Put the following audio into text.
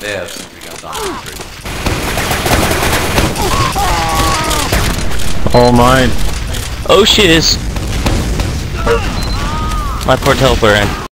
They have sentry guns on the street. All mine. Oh shiz! My poor teleporter.